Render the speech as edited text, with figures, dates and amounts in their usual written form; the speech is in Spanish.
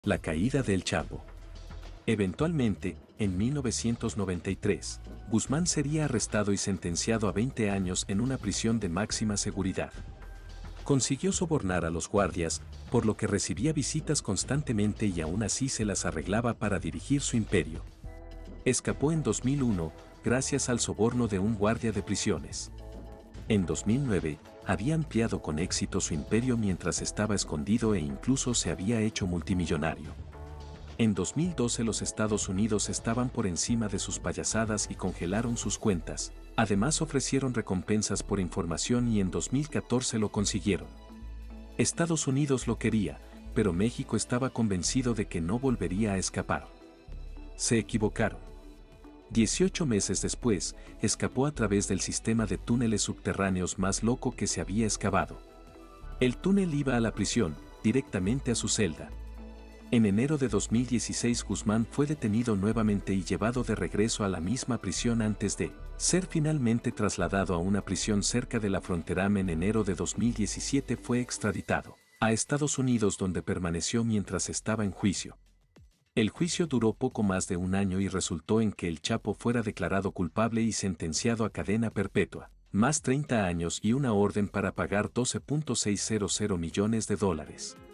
La caída del Chapo. Eventualmente, en 1993, Guzmán sería arrestado y sentenciado a 20 años en una prisión de máxima seguridad. Consiguió sobornar a los guardias, por lo que recibía visitas constantemente y aún así se las arreglaba para dirigir su imperio. Escapó en 2001, gracias al soborno de un guardia de prisiones. En 2009, había ampliado con éxito su imperio mientras estaba escondido e incluso se había hecho multimillonario. En 2012 los Estados Unidos estaban por encima de sus payasadas y congelaron sus cuentas. Además ofrecieron recompensas por información y en 2014 lo consiguieron. Estados Unidos lo quería, pero México estaba convencido de que no volvería a escapar. Se equivocaron. 18 meses después, escapó a través del sistema de túneles subterráneos más loco que se había excavado. El túnel iba a la prisión, directamente a su celda. En enero de 2016 Guzmán fue detenido nuevamente y llevado de regreso a la misma prisión antes de ser finalmente trasladado a una prisión cerca de la frontera. En enero de 2017 fue extraditado a Estados Unidos donde permaneció mientras estaba en juicio. El juicio duró poco más de un año y resultó en que el Chapo fuera declarado culpable y sentenciado a cadena perpetua, más 30 años y una orden para pagar $12.600 millones.